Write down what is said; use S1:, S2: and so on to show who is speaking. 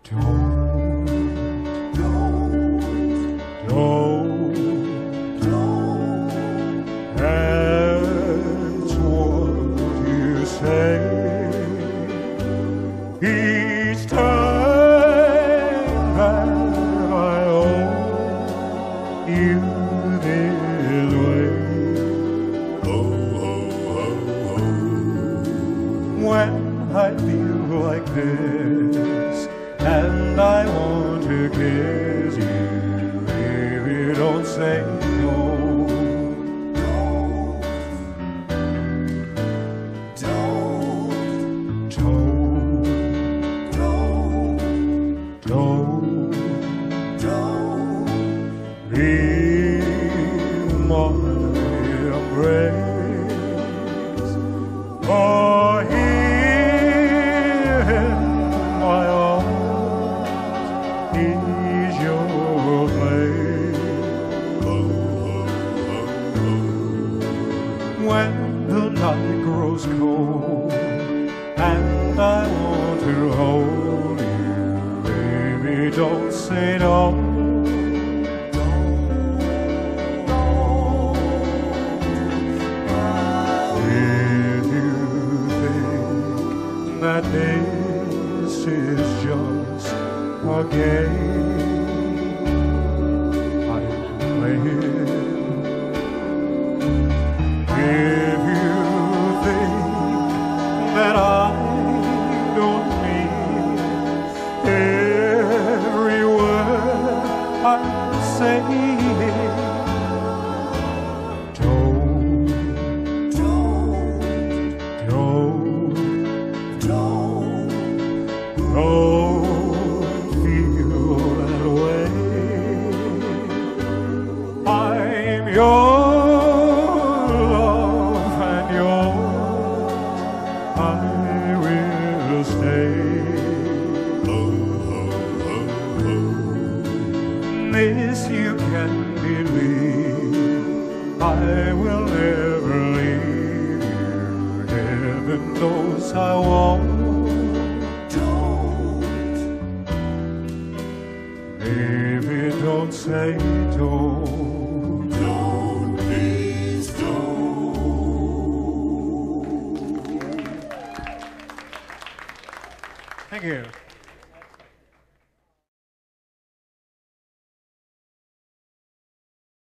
S1: That's what you say each time that I owe you this way. Oh, oh, oh, oh. When I feel like this and I want to kiss you, baby, don't say no. Leave my embrace, or here in my arms is your place. Oh, oh, oh, oh. When the night grows cold and I want to hold you, baby, don't say no. That this is just a game I play. If you think that I don't mean every word I say, don't feel that way. I'm your love and yours I will stay. Oh, oh, oh, oh. This you can believe, I will never leave you. Heaven knows I won't. Baby, don't say don't. Don't, please don't. Thank you.